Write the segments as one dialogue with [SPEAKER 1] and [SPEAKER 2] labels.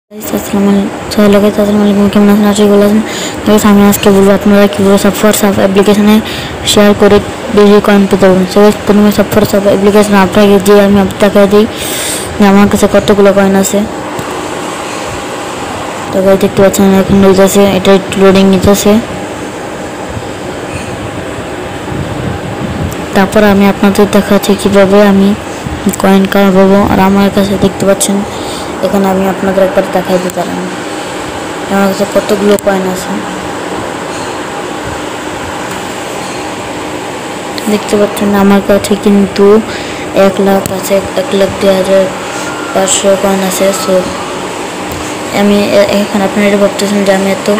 [SPEAKER 1] আসসালামু কেমন আছেন? আশা করি আছেন। আমি আজকে বলবো আপনারা কীভাবে sub4sub অ্যাপ্লিকেশনে শেয়ার করে বেশি কয়েন পেতে পারবেন। প্রথমে sub4sub অ্যাপ্লিকেশন আপনাকে দিয়ে আমি আপনাকে দিই যে আমার কাছে কতগুলো কয়েন আছে। তো ভাই দেখতে পাচ্ছেন এখন নিতেছে, এটা লোডিং নিতেছে। তারপর আমি আপনাদের দেখাচ্ছি কীভাবে আমি কয়েন কামাবো। আর আমার কাছে দেখতে পাচ্ছেন এখানে আমি আপনাদের একবার দেখাই দিতে পারেন আমার কাছে কতগুলো কয়েন আছে। দেখতে পাচ্ছেন আমার কাছে কিন্তু 1 লাখ আছে, 1,02,500 কয়েন আছে। সো আমি এখানে আপনারা ভাবতেছেন যে আমি এত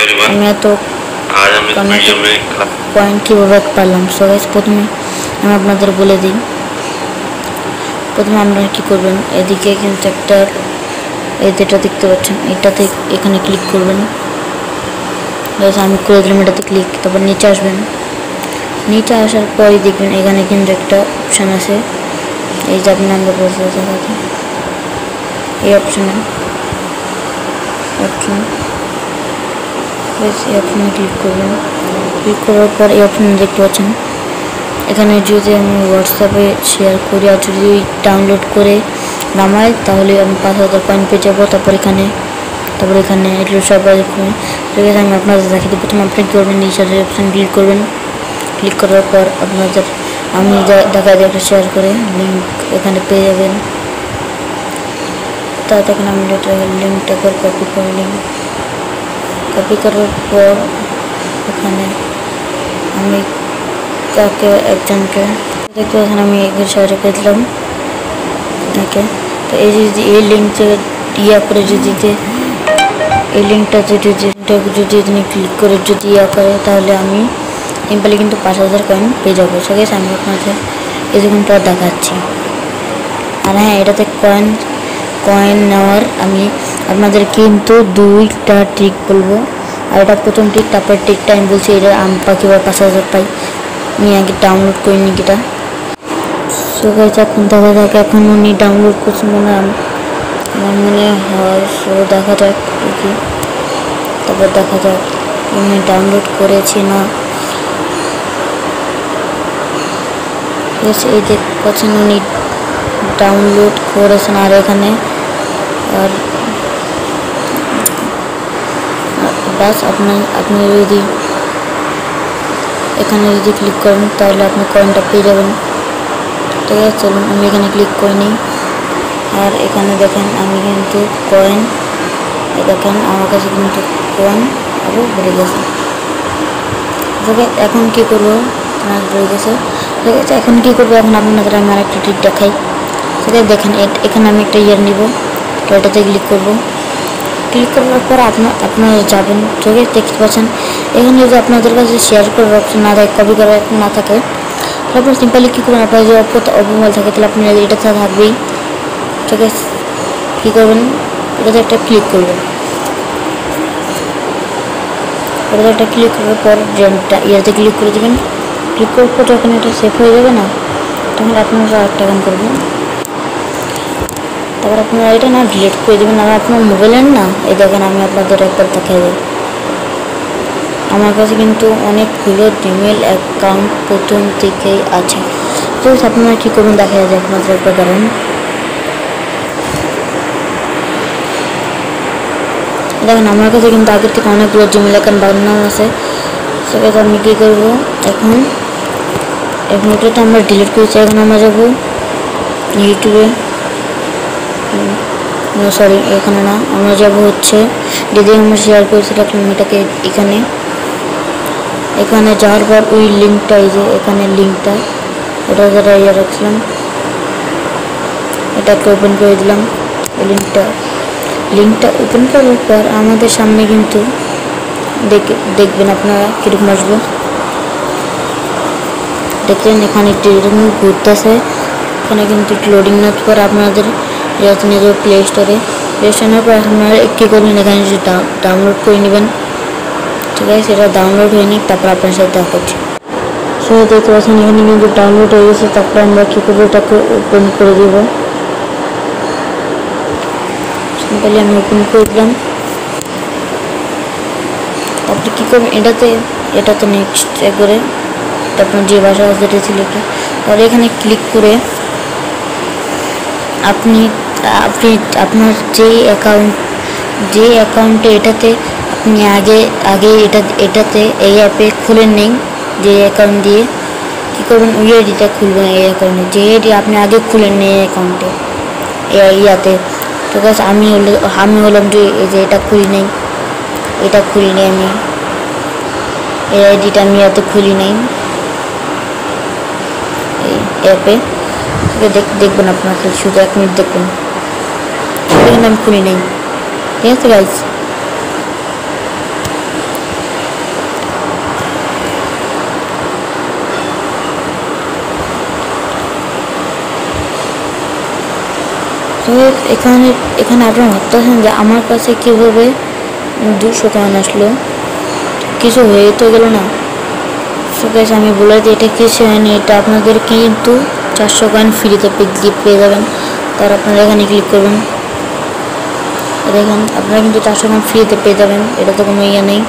[SPEAKER 1] কয়েন কীভাবে পারলাম। সো গাইস প্রথমে আমি আপনাদের বলে দিই, প্রথমে আপনারা কী করবেন, এদিকে কিন্তু একটা যেটা দেখতে পাচ্ছেন এটাতে এখানে ক্লিক করবেন। আমি করে দিলাম এটাতে ক্লিক। তারপর নিচে আসবেন, নিচে আসার পরই দেখবেন এখানে কিন্তু একটা অপশান আছে, এই যে আপনি আমরা বলতে দেখাচ্ছি এই অপশানে ক্লিক করবেন। ক্লিক করার পর এই অপশানে দেখতে পাচ্ছেন এখানে যদি আমি হোয়াটসঅ্যাপে শেয়ার করি আর যদি ডাউনলোড করে নামাই তাহলে আমি 5,000 কয়েন পেয়ে যাবো। তারপর এখানে এগুলো সব ঠিক আছে। আমি আপনাদের দেখাই দিই। প্রথমে আপনি কী করবেন, রিচার্জের অপশান ক্লিক করবেন। ক্লিক করার পর আপনাদের আমি দেখা দিয়ে একটা শেয়ার করে লিঙ্ক এখানে পেয়ে যাবেন। তা দেখেন আমি লিঙ্কটা করে কপি করার পর এখানে আমি একজনকে দেখতে পাচ্ছেন আমি এগুলো শেয়ার করে দিলাম। ওকে, তো এই এই লিঙ্কটা করে এই লিঙ্কটা যদি তিনি ক্লিক করে যদি করে তাহলে আমি সিম্পলি কিন্তু 5,000 কয়েন পেয়ে যাবো। সো গাইস আমি আপনাদের এই যেখানটা দেখাচ্ছি। আর হ্যাঁ, এটাতে কয়েন নেওয়ার আমি আপনাদের কিন্তু 2টা ট্রিক বলবো। আর এটা প্রথম ট্রিক, তারপর ট্রিকটা আমি বলছি এটা আমি কীভাবে 5,000 পাই। আমি আগে ডাউনলোড করিনি এটা। সো গাইস এখন দেখা যাক, এখন উনি ডাউনলোড করছেন আমার মনে হয়। সো দেখা যাক কি, তারপর দেখা যাক উনি ডাউনলোড করেছি না। এই দেখতে পাচ্ছেন উনি ডাউনলোড করেছেন। আর এখানে আর বাস আপনি যদি এখানে ক্লিক করেন তাহলে আপনি কয়েনটা পেয়ে যাবেন। ঠিক আছে, চলুন আমি এখানে ক্লিক করে নিই। আর এখানে দেখেন আমি কিন্তু কয়েন দেখেন আমার কাছে কিন্তু কয়েন আরও বেড়ে গেছে। এখন কী করবো, বেড়ে গেছে। ঠিক আছে, এখন কী করবো, এখন আপনাদের আমি আরেকটা ট্রিক দেখাই। ঠিক আছে, দেখেন এখানে আমি একটা ইয়ার নিব, তো এটাতে ক্লিক করবো। ক্লিক করার পর আপনারা যাবেন। ঠিক আছে, দেখতে পাচ্ছেন এখানে যদি আপনাদের কাছে শেয়ার করার অপশন না থাকে, কপি করার না থাকে, তারপর সিম্পলি কী করবেন, আপনার যদি মোবাইল থাকে তাহলে আপনি এটা থাকবেই। ঠিক আছে, কী করবেন, এটাতে একটা ক্লিক করবেন। এটাতে একটা ক্লিক করার পর ইয়াতে ক্লিক করে দেবেন। ক্লিক করার পর যখন এটা সেভ হয়ে যাবে না, তখন আপনারা আরেকটা কাম করবেন। তারপর আপনারা এটা না ডিলিট করে দেবেন। আর আপনার মোবাইলের না এই দেখেন আমি আপনাদের একবার দেখাই দিই। আমার কাছে কিন্তু অনেকগুলো জিমেল অ্যাকাউন্ট প্রথম থেকেই আছে। তো আপনারা কী করবেন দেখা যায় আপনাদের একটা কারণ। দেখেন আমার কাছে কিন্তু আগের থেকে অনেকগুলো জিমেল অ্যাকাউন্ট বানানো আছে। সেক্ষেত্রে আমি কী করবো, এখন এটাতে আমরা ডিলিট করেছি। এখন আমরা যাবো ইউটিউবে, সরি এখানে না, আমরা যাবো হচ্ছে যদি আমরা শেয়ার করেছি রাখলাম এটাকে এখানে যাওয়ার পর ওই লিঙ্কটা, এই যে এখানে লিঙ্কটা ওটা যারা ইয়ে রাখছিলাম এটাকে ওপেন করে দিলাম। ওই লিঙ্কটা ওপেন করার পর আমাদের সামনে কিন্তু দেখবেন আপনারা কীরকম আসবে। দেখলেন এখানে একটু এরকম ঘুরতেছে, এখানে কিন্তু লোডিং নেওয়ার পর আপনাদের নিয়ে যাবে প্লে স্টোরে। পর আপনারা কী করবেন, এখানে যদি ডাউনলোড করে নেবেন। ঠিক আছে, সেটা ডাউনলোড হয়ে নিক, তারপর আপনার সাথে দেখা করছি। সো দেখতে পাচ্ছেন এখানে কিন্তু ডাউনলোড হয়ে গেছে। তারপরে আমরা কী করবো, এটাকে ওপেন করে দেবো। সিম্পলি আমি ওপেন করে দিলাম। আপনি কী করবেন, এটাতে নেক্সট করে আপনার যে ভাষা আছে সেটা সিলেক্ট, আর এখানে ক্লিক করে আপনি আপনার যে অ্যাকাউন্টে এটাতে আপনি আগে এটাতে এই অ্যাপে খুলে নেন, যে অ্যাকাউন্ট দিয়ে কী করবেন ওই আইডিটা খুলবেন। এই অ্যাকাউন্টে যে আইডি আপনি আগে খুলেন এই অ্যাকাউন্টে ইয়াতে। ঠিক আছে, আমি হলাম যে এই যে এটা খুলি নেই আমি এই আইডিটা আমি ইয়াতে খুলি নেই এই অ্যাপে। দেখবেন আপনার শুধু 1 মিনিট দেখবেন, এখানে আমি খুলি নেই। ঠিক আছে গাইজ, তো এখানে আপনারা ভাবতেছেন যে আমার কাছে কীভাবে 200 কয়েন আসলো, কিছু হয়ে তো গেল না। সো গাইস আমি বলে দিই এটা কিছু হয়নি, এটা আপনাদের কিন্তু 400 কয়েন ফ্রিতে পেয়ে যাবেন। তার আপনারা এখানে ক্লিক করবেন, দেখেন আপনারা কিন্তু 400 কয়েন ফ্রিতে পেয়ে যাবেন। এটা তো কোনো ইয়ে নেই,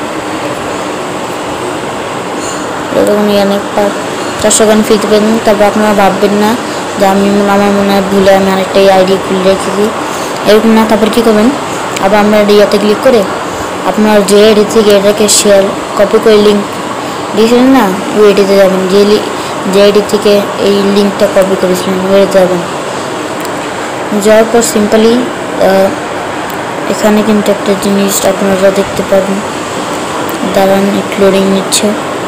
[SPEAKER 1] 400 কয়েন ফ্রিতে পেয়ে যাবেন। তারপর আপনারা ভাববেন না যে আমার মনে হয় ভুলে আমি আরেকটা আইডি খুলে রেখেছি, এরকম না। তারপর কী করবেন, আবার আপনার ইয়াতে ক্লিক করে আপনার যে আইডি থেকে এটাকে শেয়ার কপি করে লিঙ্ক দিয়েছিলেন না, ওই আইডিতে যাবেন। যে আইডি থেকে এই লিঙ্কটা কপি করেছিলেন ওই আইডিতে যাবেন। যাওয়ার পর সিম্পলি এখানে কিন্তু একটা জিনিস আপনারা দেখতে পাবেন, দাঁড়ান একটু লোডিং নিচ্ছে।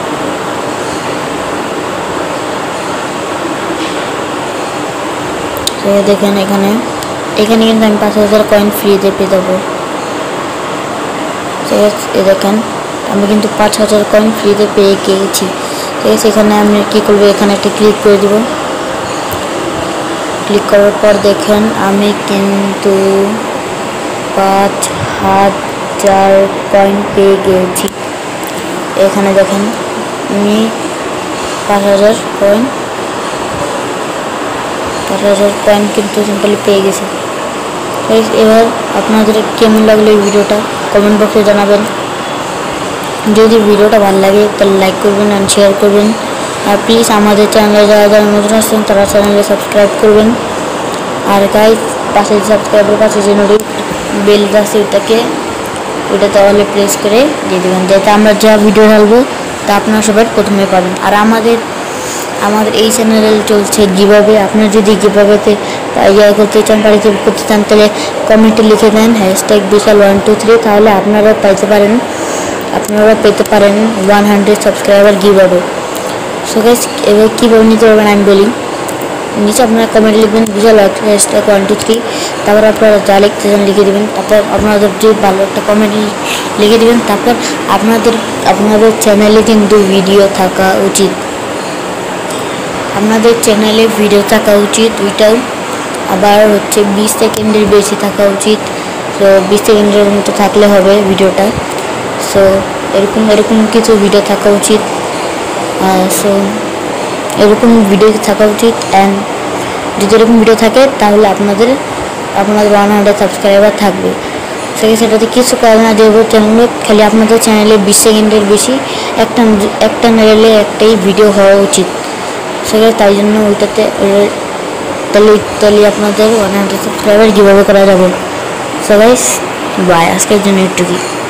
[SPEAKER 1] তো দেখেন এখানে কিন্তু আমি 5000 কয়েন ফ্রিতে পেয়ে যাবো। ঠিক আছে, দেখেন আমি কিন্তু 5000 কয়েন ফ্রিতে পেয়ে গিয়েছি। ঠিক আছে, এখানে আমি কী করবো, এখানে একটা ক্লিক করে দেবো। ক্লিক করার পর দেখেন আমি কিন্তু 5000 কয়েন পেয়ে গিয়েছি। এখানে দেখেন আমি 5000 কয়েন কিন্তু সিম্পলি পেয়ে গেছি। এবার আপনাদের কেমন লাগলো এই ভিডিওটা কমেন্ট বক্সে জানাবেন। যদি ভিডিওটা ভালো লাগে তাহলে লাইক করবেন অ্যান্ড শেয়ার করবেন। আর প্লিজ আমাদের চ্যানেলে যারা নতুন আসছেন তারা চ্যানেলে সাবস্ক্রাইব করবেন। আর গাইজ পাশে সাবস্ক্রাইবের পাশে যে বেল আছে ওইটাতে অলে প্রেস করে দিয়ে দেবেন, যাতে আমরা যা ভিডিও ঢালবো তা আপনারা সবাই প্রথমে পাবেন। আর আমাদের এই চ্যানেলে চলছে গিভঅ্যাওয়ে। আপনারা যদি গিভঅ্যাওয়েতে করতে চান, পার্টিসিপেট করতে চান, তাহলে কমেন্টে লিখে দেন #বিশাল123, তাহলে আপনারা পেতে পারেন 100 সাবস্ক্রাইবার গিভঅ্যাওয়ে। সো গাইস এবার কীভাবে নিতে পারবেন আমি বলি। নিচে আপনারা কমেন্ট লিখবেন বিশাল #123, তারপর আপনারা যা লিখতে চান লিখে দেবেন। তারপর আপনাদের যে ভালো একটা কমেন্ট লিখে দেবেন। তারপর আপনাদের চ্যানেলে কিন্তু ভিডিও থাকা উচিত, ওইটাও আবার হচ্ছে 20 সেকেন্ডের বেশি থাকা উচিত। তো 20 সেকেন্ডের মতো থাকলে হবে ভিডিওটা। সো এরকম কিছু ভিডিও থাকা উচিত। সো এরকম ভিডিও থাকা উচিত। অ্যান্ড যদি এরকম ভিডিও থাকে তাহলে আপনাদের 100 সাবস্ক্রাইবার থাকবে। সেটাতে কিছু করে না, যেহেতু চ্যানেল খালি আপনাদের চ্যানেলে 20 সেকেন্ডের বেশি একটা চ্যানেলে একটাই ভিডিও হওয়া উচিত। সেখানে তাই জন্য ওইটাতে তাহলে আপনাদের 100 সাবস্ক্রাইবার কীভাবে করা যাবে। সো গাইস বাই, আজকের জন্য একটুকুই।